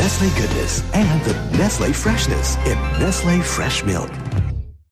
Nestle goodness and the Nestle freshness in Nestle Fresh Milk.